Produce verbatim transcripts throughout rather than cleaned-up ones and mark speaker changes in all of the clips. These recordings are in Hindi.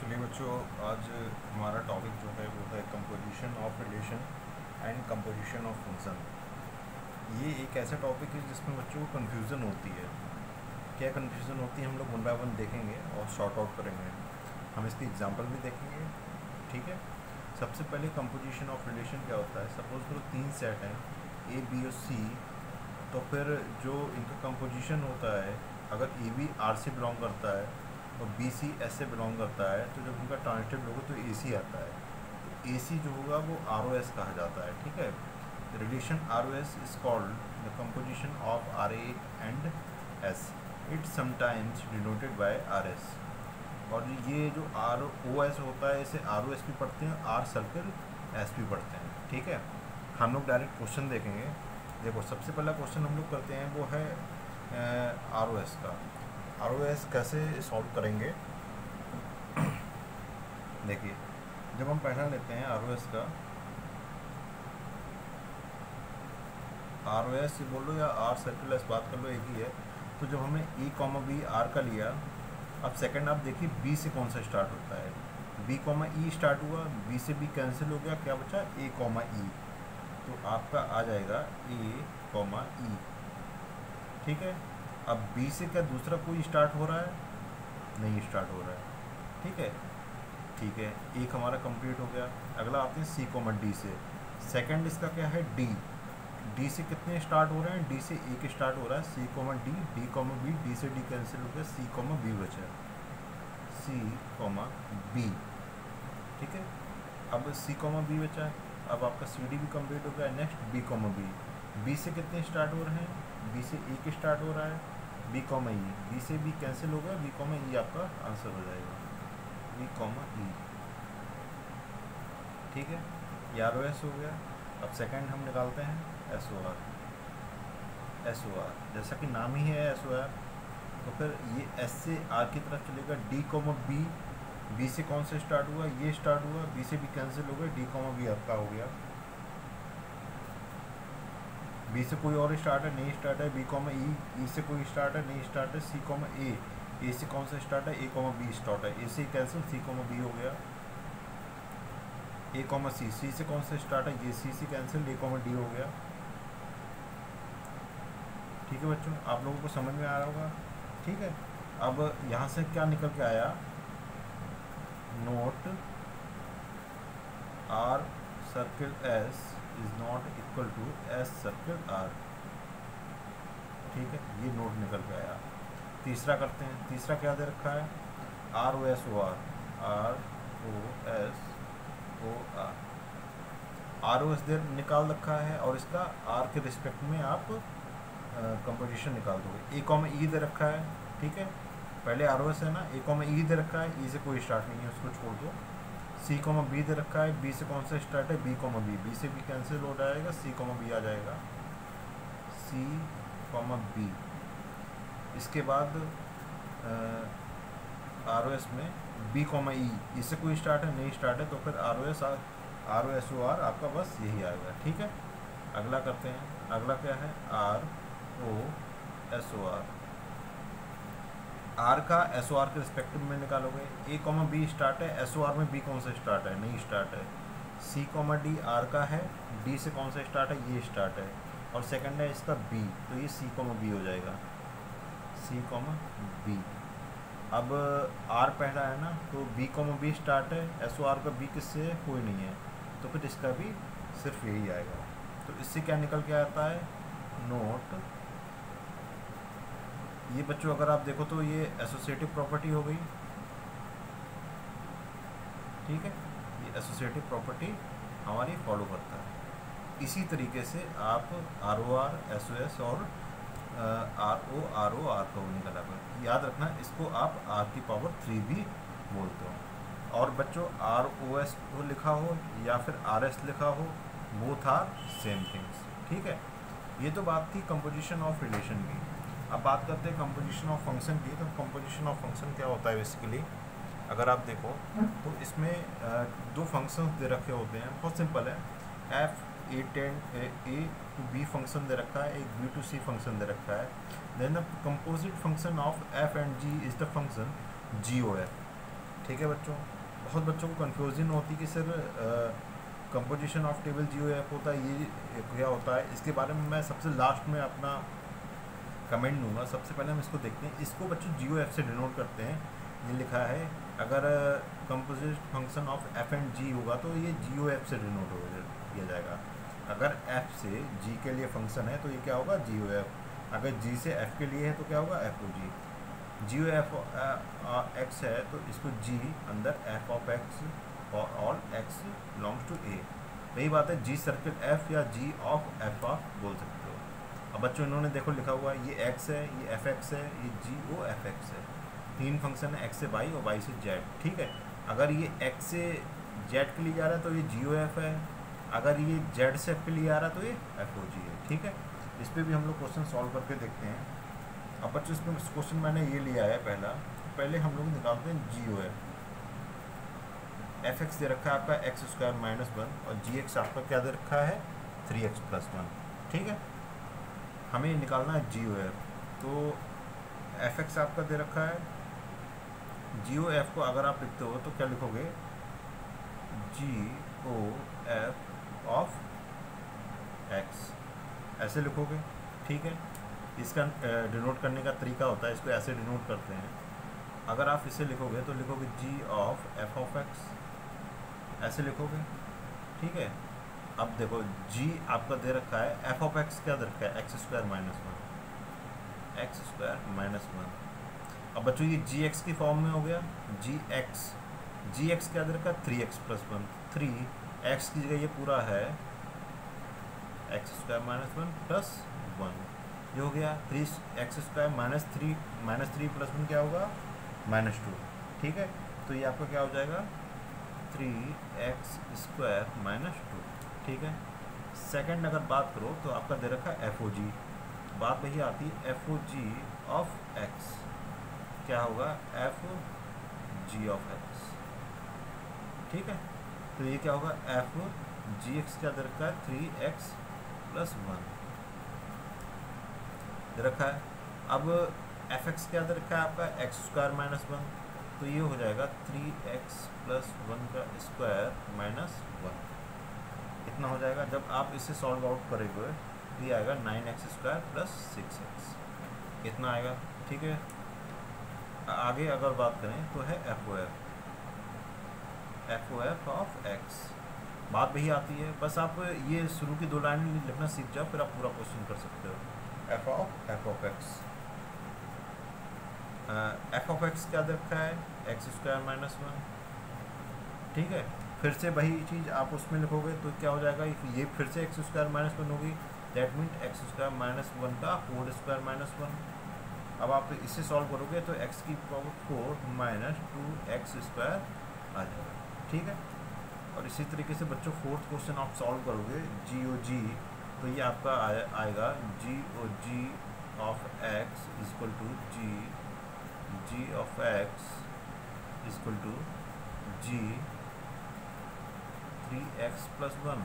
Speaker 1: चलिए बच्चों, आज हमारा टॉपिक जो है वो है composition of relation and composition of function. ये एक ऐसा टॉपिक है जिसमें बच्चों को कन्फ्यूज़न होती है। क्या कन्फ्यूज़न होती है हम लोग वन बाय वन देखेंगे और शॉर्ट आउट करेंगे। हम इसके एग्जांपल भी देखेंगे, ठीक है। सबसे पहले कंपोजिशन ऑफ रिलेशन क्या होता है। सपोज करो तीन सेट हैं ए बी और सी, तो फिर जो इनका कंपोजिशन होता है, अगर ए बी आर से बिलोंग करता है और बी सी एस से बिलोंग करता है, तो जब उनका ट्रांजिटिव होगा तो ए सी आता है। तो ए सी जो होगा वो आर ओ एस कहा जाता है, ठीक है। Relation R O S is called the composition of R A and S. It sometimes denoted by R S. और ये जो आर ओ एस होता है इसे आर ओ एस भी पढ़ते हैं, आर सर्कल एस भी पढ़ते हैं, ठीक है। हम लोग डायरेक्ट क्वेश्चन देखेंगे। देखो, सबसे पहला क्वेश्चन हम लोग करते हैं वो है आर ओ एस का। आर ओ एस कैसे सॉल्व करेंगे। देखिए, जब हम पहला लेते हैं आर ओ एस का, आर ओ एस बोल लो या आर सर्कल एस, बात कर लो, एक ही है। तो जब हमने ए कॉमा बी आर का लिया, अब सेकंड आप देखिए बी से कौन सा स्टार्ट होता है। बी कॉमा ई स्टार्ट हुआ, बी से बी कैंसिल हो गया, क्या बचा ए कॉमा ई। तो आपका आ जाएगा ए कॉमा ई, ठीक है। अब बी से क्या दूसरा कोई स्टार्ट हो रहा है? नहीं स्टार्ट हो रहा है, ठीक है ठीक है एक हमारा कंप्लीट हो गया। अगला आते हैं सी कॉमा डी से। सेकंड इसका क्या है? डी। डी से कितने स्टार्ट हो रहे हैं? डी से एक स्टार्ट हो रहा है, C comma D, D comma B, D से डी कैंसिल हो गया, सी कॉमा बी बचा, सी कॉमा बी, ठीक है। अब सी कॉमा बी बचा है। अब आपका सी डी भी कंप्लीट हो गया। Next B comma B. B से कितने स्टार्ट हो रहे हैं? बी से एक स्टार्ट हो रहा है, बी कॉमा ई, बी से बी कैंसिल हो गया, बी कॉमा ई आपका आंसर हो जाएगा, बी कॉमा ई, ठीक है। ये आर ओ एस हो गया। अब सेकंड हम निकालते हैं S O R. S O R जैसा कि नाम ही है एस ओ आर, तो फिर ये एस से आर की तरफ चलेगा। डी कॉमा बी, बी से कौन से स्टार्ट हुआ? ये स्टार्ट हुआ, बी से बी कैंसिल हो गया, डी कॉमा बी आपका हो गया। बी से कोई और स्टार्ट है? नहीं स्टार्ट है, बी कॉमा ई, ई से कोई स्टार्ट है? नहीं स्टार्ट है, सी कॉमा ए, ए से कौन सा स्टार्ट है? ए कॉमा बी स्टार्ट है, ए से कैंसिल, सी कॉमा बी हो गया। ए कॉमा सी, सी से कौन सा स्टार्ट है? ये सी से कैंसिल, ए कॉमा डी हो गया, ठीक है बच्चों, आप लोगों को समझ में आ रहा होगा, ठीक है। अब यहाँ से क्या निकल के आया? Note R circle S is not equal to S circle R, ठीक है, ये नोट निकल के आया। तीसरा करते हैं। तीसरा क्या दे रखा है? R O S O R, R O S O R, R O S दे निकाल रखा है और इसका आर के रिस्पेक्ट में आप कंपोजिशन निकाल दोगे। ए कॉमा ई दे रखा है, ठीक है, पहले आर ओ एस है ना, ए कॉमा ई दे रखा है, ई से कोई स्टार्ट नहीं है, उसको छोड़ दो। सी कॉमा बी दे रखा है, बी से कौन सा स्टार्ट है? बी कॉमा बी, बी से बी कैंसिल हो जाएगा, सी कॉमा बी आ जाएगा, सी कॉमा बी। इसके बाद आर ओ एस में बी कॉमा ई, इससे कोई स्टार्ट है? नहीं स्टार्ट है, तो फिर R O S R O S O R आपका बस यही आएगा, ठीक है। अगला करते हैं। अगला क्या है? R O S O R. R का एस ओ आर के रिस्पेक्टिव में निकालोगे। ए कॉमा बी स्टार्ट है, एस ओ आर में बी कौन सा स्टार्ट है? नहीं स्टार्ट है। सी कॉमा डी आर का है, डी से कौन सा स्टार्ट है? ये स्टार्ट है, और सेकंड है इसका बी, तो ये सी कॉमा बी हो जाएगा, सी कॉमा बी। अब आर पहला है ना, तो बी कॉमा बी स्टार्ट है, एस ओ आर का बी किससे है? कोई नहीं है, तो फिर इसका भी सिर्फ यही आएगा। तो इससे क्या निकल के आता है? नोट, ये बच्चों अगर आप देखो तो ये एसोसिएटिव प्रॉपर्टी हो गई, ठीक है, ये एसोसिएटिव प्रॉपर्टी हमारी फॉलो करता है। इसी तरीके से आप R O R, S O S और R O R O R को निकाला कर, याद रखना इसको आप आर की पावर थ्री भी बोलते हो। और बच्चों आर ओ एस को लिखा हो या फिर आर एस लिखा हो, बोथ आर सेम थिंग्स, ठीक है। ये तो बात थी कंपोजिशन ऑफ रिलेशन की। अब बात करते हैं कंपोजिशन ऑफ फंक्शन की। तो कंपोजिशन ऑफ फंक्शन क्या होता है बेसिकली, अगर आप देखो तो इसमें दो फंक्शंस दे रखे होते हैं, बहुत सिंपल है। F A ten A to B function दे रखा है, एक बी टू सी फंक्शन दे रखा है। Then the composite function of F and G is the function G O F, ठीक है बच्चों, बहुत बच्चों को कन्फ्यूजन होती कि sir composition of table G O F होता है, ये क्या होता है, इसके बारे में मैं सबसे लास्ट में अपना कमेंट दूंगा। सबसे पहले हम इसको देखते हैं। इसको बच्चों जी ओ एफ से डिनोट करते हैं। ये लिखा है, अगर composite function of F and G होगा तो ये जी ओ एफ से डिनोट हो किया जाएगा। अगर एफ से जी के लिए फंक्शन है तो ये क्या होगा, जी ओ एफ। अगर जी से एफ के लिए है तो क्या होगा, F O G. G O F X है तो इसको जी अंदर एफ ऑफ एक्स और all X belongs to A. वही बात है, जी सर्किल एफ या जी ऑफ एफ ऑफ बोल सकते हो। अब बच्चों इन्होंने देखो लिखा हुआ है, ये एक्स है, ये एफ एक्स है, ये जी ओ एफ एक्स है। तीन फंक्शन है, एक्स से वाई और वाई से जेड। ठीक है, अगर ये एक्स से जेड के लिए जा रहा है तो ये जी ओ एफ है, अगर ये जेड से एफ के लिए आ रहा है तो ये एफ ओ जी है। ठीक है, इस पर भी हम लोग क्वेश्चन सॉल्व करके देखते हैं। अब बच्चों इसमें क्वेश्चन मैंने ये लिया है पहला, पहले हम लोग निकालते हैं G O F. F X दे रखा है आपका एक्स स्क्वायर माइनस वन और जी एक्स आपका क्या दे रखा है, थ्री एक्स प्लस वन। ठीक है, हमें निकालना है जी ओ एफ। तो एफ एक्स आपका दे रखा है, जी ओ एफ को अगर आप लिखते हो तो क्या लिखोगे, G O F of X ऐसे लिखोगे। ठीक है, इसका डिनोट करने का तरीका होता है, इसको ऐसे डिनोट करते हैं। अगर आप इसे लिखोगे तो लिखोगे G of F of X ऐसे लिखोगे। ठीक है, अब देखो जी आपका दे रखा है, एफ ऑफ एक्स क्या दे रखा है, X square minus one, X square minus one. अब बच्चों ये जी एक्स की फॉर्म में हो गया, जी एक्स, जी एक्स क्या दे रखा है, three X plus one. Three X की जगह ये पूरा है X square minus one plus one, ये हो गया three X square minus three minus three plus one क्या होगा, माइनस टू। ठीक है, तो ये आपका क्या हो जाएगा, three X square minus two. ठीक है, सेकंड अगर बात करो तो आपका दे रखा है एफ ओ जी। बात वही आती है, F O G of X क्या होगा, एफ जी ऑफ एक्स। ठीक है, तो ये क्या होगा, एफ जी एक्स क्या दे रखा है, थ्री एक्स प्लस वन दे रखा है। अब एफ एक्स क्या दे रखा है आपका, एक्स स्क्वायर माइनस वन, तो ये हो जाएगा थ्री एक्स प्लस वन का स्क्वायर माइनस वन, इतना हो जाएगा। जब आप इसे सॉल्व आउट करेंगे तो ये आएगा nine X square plus six X, इतना आएगा। ठीक है, आगे अगर बात करें तो है F O F, F O F of X. बात वही आती है, बस आप ये शुरू की दो लाइन लिखना सीख जाओ, फिर आप पूरा क्वेश्चन कर सकते हो। F of F of X, F of X क्या दे रखा है, एक्स स्क्वायर माइनस वन। ठीक है, फिर से वही चीज़ आप उसमें लिखोगे तो क्या हो जाएगा, ये फिर से एक्स स्क्वायर माइनस वन होगी, that mean X square minus one का फोर स्क्वायर माइनस वन। अब आप इसे सॉल्व करोगे तो एक्स की power four minus two X square आ जाएगा। ठीक है, और इसी तरीके से बच्चों फोर्थ क्वेश्चन आप सॉल्व करोगे जी ओ जी, तो ये आपका आए, आएगा G O G of X is equal to G G of X is equal to G three X plus one.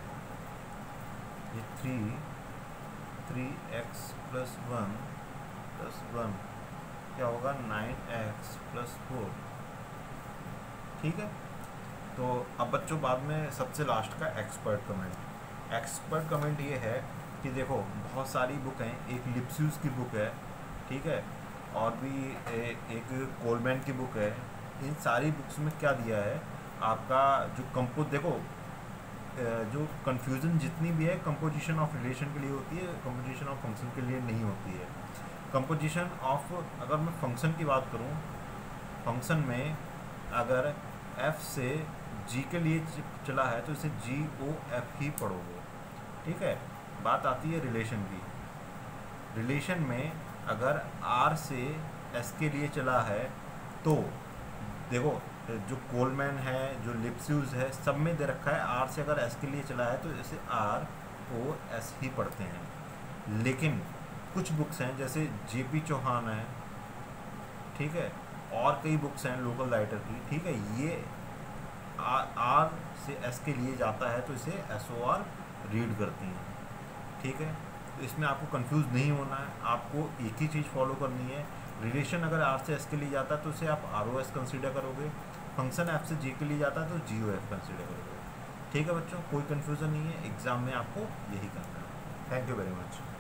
Speaker 1: ये three three X plus one plus one क्या होगा, नाइन एक्स प्लस फोर। ठीक है, तो अब बच्चों बाद में सबसे लास्ट का एक्सपर्ट कमेंट। एक्सपर्ट कमेंट ये है कि देखो बहुत सारी बुक हैं, एक लिप्सियस की बुक है, ठीक है, और भी ए, एक कोलमैन की बुक है। इन सारी बुक्स में क्या दिया है आपका, जो कंपो देखो जो कन्फ्यूज़न जितनी भी है कंपोजिशन ऑफ रिलेशन के लिए होती है, कंपोजिशन ऑफ फंक्शन के लिए नहीं होती है। कंपोजिशन ऑफ, अगर मैं फंक्शन की बात करूं, फंक्शन में अगर f से g के लिए चला है तो इसे जी ओ एफ ही पढ़ोगे। ठीक है, बात आती है रिलेशन की। रिलेशन में अगर r से s के लिए चला है तो देखो जो कोलमैन है, जो लिप्सियस है, सब में दे रखा है r से अगर s के लिए चला है तो इसे आर ओ एस ही पढ़ते हैं। लेकिन कुछ बुक्स हैं जैसे जे पी चौहान है, ठीक है, और कई बुक्स हैं लोकल राइटर की, ठीक है, ये आर, आर से एस के लिए जाता है तो इसे एस ओ आर रीड करती हैं। ठीक है, तो इसमें आपको कंफ्यूज नहीं होना है, आपको एक ही चीज़ फॉलो करनी है रिलेशन अगर आर से एस के लिए जाता है तो उसे आप आर ओ एस कंसिडर करोगे, फंक्शन एफ से जी के लिए जाता है तो जी ओ एफ कंसिडर करोगे। ठीक है बच्चों, कोई कन्फ्यूज़न नहीं है, एग्ज़ाम में आपको यही करना है। Thank you very much.